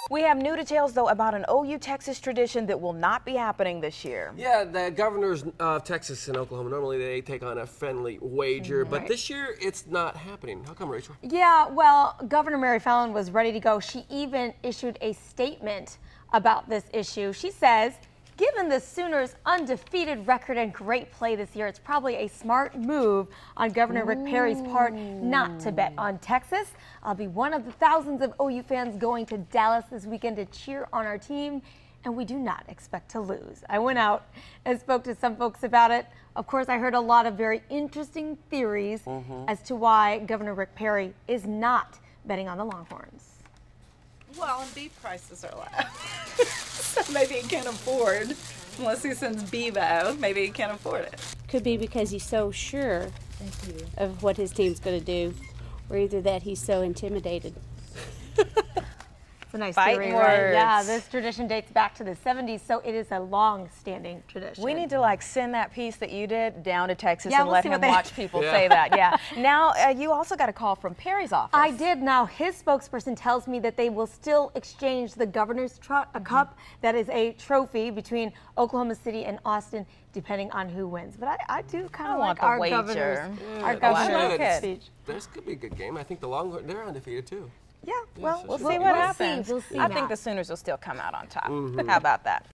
We have new details, though, about an OU Texas tradition that will not be happening this year. Yeah, the governors of Texas and Oklahoma, normally they take on a friendly wager, but this year it's not happening. How come, Rachel? Yeah, well, Governor Mary Fallin was ready to go. She even issued a statement about this issue. She says, given the Sooners' undefeated record and great play this year, it's probably a smart move on Governor Rick Perry's part not to bet on Texas. I'll be one of the thousands of OU fans going to Dallas this weekend to cheer on our team, and we do not expect to lose. I went out and spoke to some folks about it. Of course, I heard a lot of very interesting theories as to why Governor Rick Perry is not betting on the Longhorns. Well, and beef prices are low. So maybe he can't afford, unless he sends Bevo, maybe he can't afford it. Could be because he's so sure of what his team's going to do, or either that he's so intimidated. It's a nice Fighting theory, right? words. Yeah, this tradition dates back to the 70s, so it is a long-standing tradition. We need to send that piece that you did down to Texas Yeah, and we'll let see him what they- watch people say that. Yeah. Now, you also got a call from Perry's office. I did. Now, his spokesperson tells me that they will still exchange the Governor's Cup. That is a trophy between Oklahoma City and Austin, depending on who wins. But I do kind I of want like the our wager. governor's, Yeah, our I governor's like it. speech. This could be a good game. I think the Longhorns, they're undefeated too. Yeah, well, so we'll sure. see what We'll see. happens. We'll see, I think Matt. the Sooners will still come out on top. How about that?